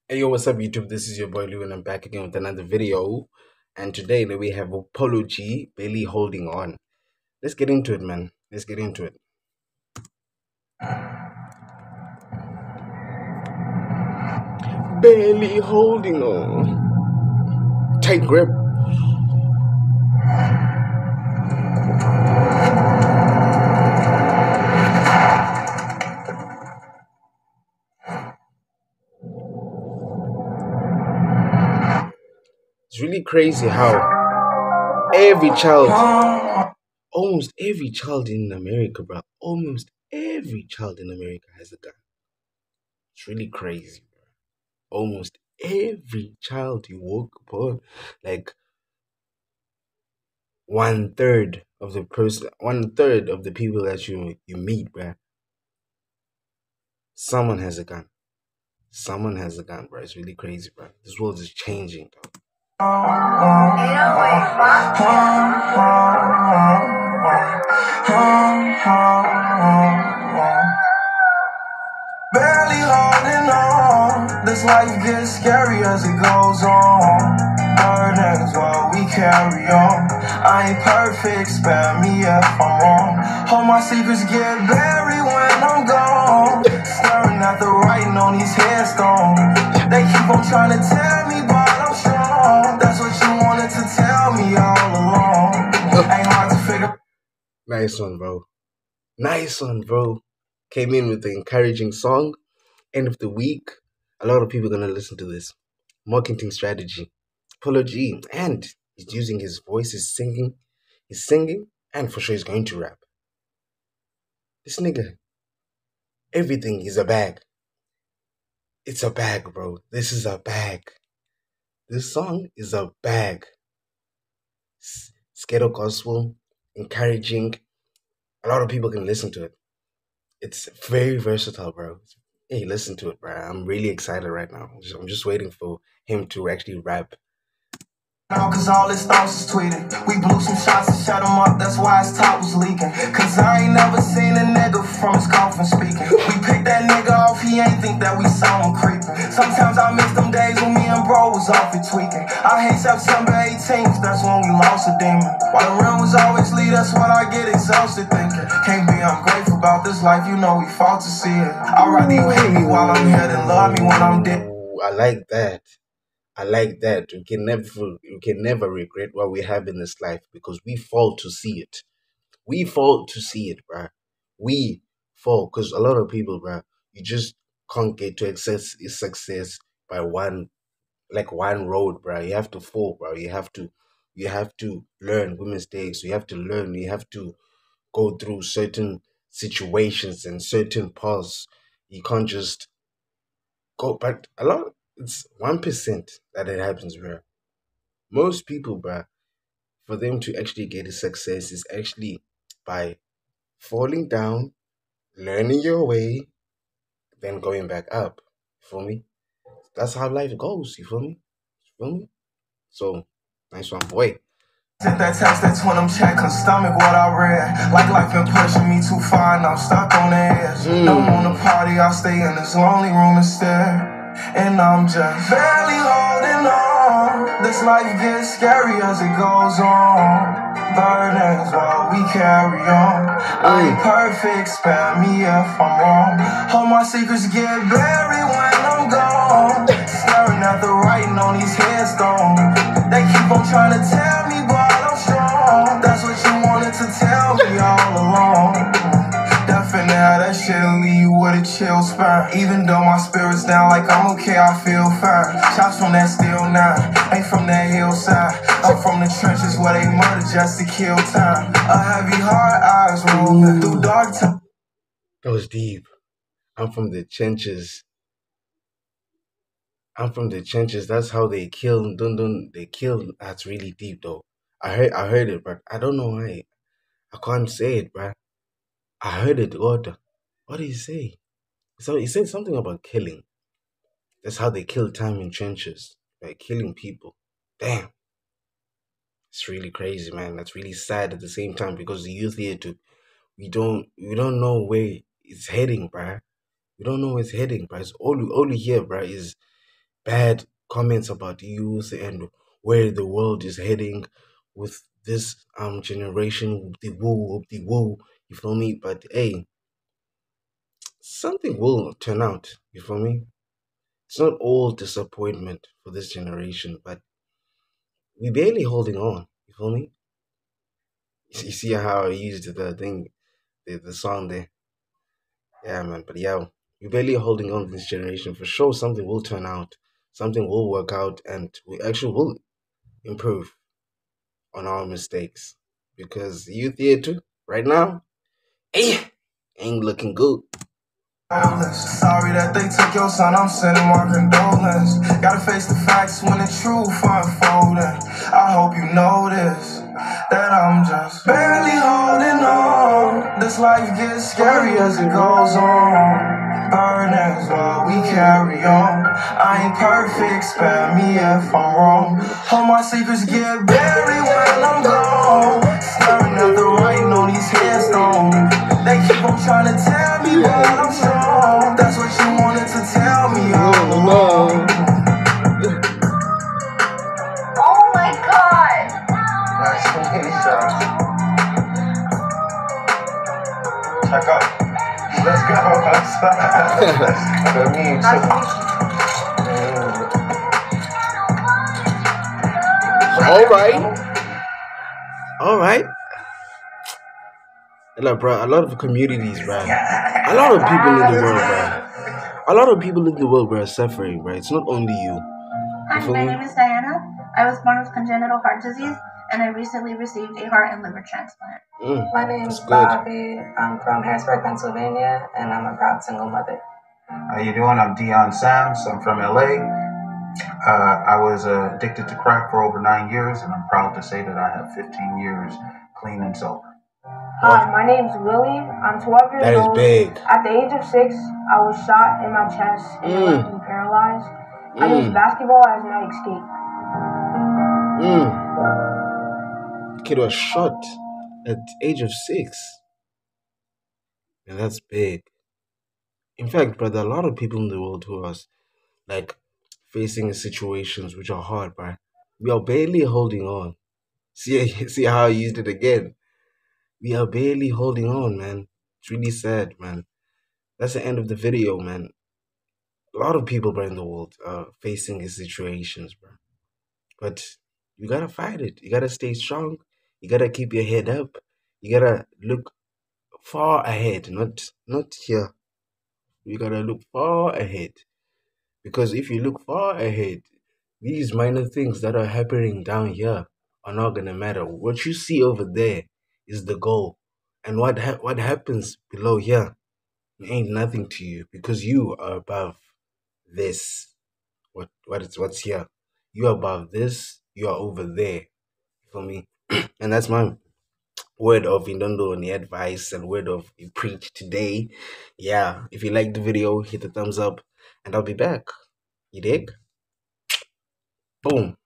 Hey yo, what's up YouTube? This is your boy Lou and I'm back again with another video. And today we have Apology barely holding on. Let's get into it, man. Let's get into it. Barely holding on. Tight grip. It's really crazy how almost every child in America, bro, almost every child in America has a gun. It's really crazy, bro. Almost every child you walk upon, like one third of the people that you meet, bro, someone has a gun. Someone has a gun, bro. It's really crazy, bro. This world is changing, though. Barely holding on. This life gets scary as it goes on. Burdens while we carry on. I ain't perfect, spare me if I'm wrong. All my secrets get buried when I'm gone. Staring at the writing on these headstones. They keep on trying to tell me, but I'm strong. That's what you wanted to tell me all along. Ain't hard to figure. Nice one, bro. Nice one, bro. Came in with the encouraging song. End of the week. A lot of people are gonna listen to this. Marketing strategy. Apology. And he's using his voice, he's singing. And for sure he's going to rap. This nigga. Everything is a bag. It's a bag, bro. This is a bag. This song is a bag. Scato gospel, encouraging. A lot of people can listen to it. It's very versatile, bro. Hey, listen to it, bro. I'm really excited right now. I'm just waiting for him to actually rap. Now, cause all his thoughts is tweeted. We blew some shots and shut him up, that's why his top was leaking. Cause I ain't never seen a nigga from his coffin speaking. We picked that nigga off, he ain't think that we saw him creeping. Sometimes I miss them days when me and bro was off it tweaking. I hate September 18th, that's when we lost a demon. While the real was always lead, that's what I get exhausted thinking. Can't be ungrateful about this life, you know we fought to see it. I'd rather you hate me while I'm here than love me when I'm dead. Ooh, I like that. I like that. We can never regret what we have in this life because we fall to see it. We fall to see it, bruh. We fall because a lot of people, bruh, you just can't get to success by one road, bruh. You have to fall, bruh. You have to learn with mistakes. You have to learn. You have to go through certain situations and certain paths. You can't just go, but it's 1% that it happens, bro. Most people, bro, for them to actually get a success is actually by falling down, learning your way, then going back up. You feel me? That's how life goes. You feel me? You feel me? So, nice one, boy. Sent that text, that's when I'm checking stomach what I read. Like life been pushing me too far and I'm stuck on the edge. No more to party, I stay in this lonely room instead. And I'm just barely holding on. This life gets scary as it goes on. Burdens while we carry on. I ain't perfect, spare me if I'm wrong. All my secrets get buried when I'm gone. Staring at the writing on these headstones. They keep on trying to tell me, but I'm strong. That's what you wanted to tell me all along. Definitely, that shit'll leave you with a chill spine. Even though my spirit's down, like I'm okay, I feel fine. Shots from that steel 9, ain't from that hillside. I'm from the trenches where they murder just to kill time. A heavy heart, eyes rolling through dark times. That was deep. I'm from the trenches. I'm from the trenches. That's how they kill. Dun. They kill. That's really deep, though. I heard it, but I don't know why. I can't say it, bruh. I heard it. What did he say? So he said something about killing. That's how they kill time in trenches, by killing people. Damn, it's really crazy, man. That's really sad at the same time because the youth here, too, we don't know where it's heading, bruh. We don't know where it's heading, bruh. All we hear, bruh, is bad comments about youth and where the world is heading with this generation, whoop the woo, you feel me? But hey, something will turn out, you feel me? It's not all disappointment for this generation, but we barely holding on, you feel me? You see how I used the thing, the song there. Yeah, man. But yeah, we're barely holding on to this generation. For sure, something will turn out, something will work out, and we actually will improve on our mistakes. Because youth here too, right now, eh, ain't looking good. Sorry that they took your son, I'm sending my condolence. Gotta face the facts when the truth unfolding. I hope you notice that I'm just barely holding on. This life gets scary as it goes on. Burdens while we carry on. I ain't perfect, spare me if I'm wrong. All my secrets get buried when I'm gone. Staring at the writing on these headstones. They keep on trying to tell me what I'm strong. That's what you wanted to tell me all along. Oh my god! Nice to meet you. Check out. Let's go outside. Good meeting All right. Look, bro, a lot of communities, bro. A lot of people in the world, bro. A lot of people in the world, bro, are suffering, bro. It's not only you. Hi, my name is Diana. I was born with congenital heart disease, and I recently received a heart and liver transplant. My name is Bobby. I'm from Harrisburg, Pennsylvania, and I'm a proud single mother. How you doing? I'm Dion Sams. I'm from LA. I was addicted to crack for over 9 years, and I'm proud to say that I have 15 years clean and sober. Hi, my name's Willie. I'm 12 years That is old. big. At the age of 6, I was shot in my chest and left me paralyzed. I used basketball as my escape. Kid was shot at the age of 6. And that's big. In fact, brother, a lot of people in the world who are like facing situations which are hard, bro. We are barely holding on. See how I used it again. We are barely holding on, man. It's really sad, man. That's the end of the video, man. A lot of people, bro, in the world are facing these situations, bro. But you gotta fight it. You gotta stay strong. You gotta keep your head up. You gotta look far ahead, not here. You gotta look far ahead. Because if you look far ahead, these minor things that are happening down here are not gonna matter. What you see over there is the goal, and what happens below here ain't nothing to you because you are above this. What's here? You are above this. You are over there. For me, and that's my word of Indondo and the advice and word of preach today. Yeah, if you like the video, hit the thumbs up, and I'll be back. You dig? Boom.